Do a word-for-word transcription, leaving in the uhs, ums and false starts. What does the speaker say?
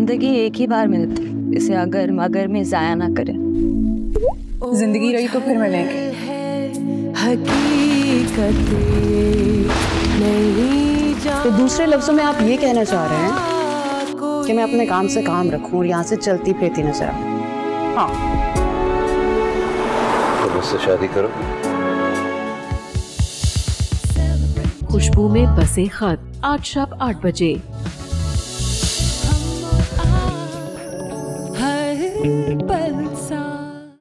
जिंदगी एक ही बार मिलती, इसे अगर मगर में जाया ना करे। जिंदगी रही तो फिर मिलेंगे। तो दूसरे लफ्जों में आप ये कहना चाह रहे हैं कि मैं अपने काम से काम रखूं और यहाँ से चलती फिरती नजर आऊं? हाँ। तो मुझसे शादी करो। खुशबू में बसे खत, आज शाम आठ बजे।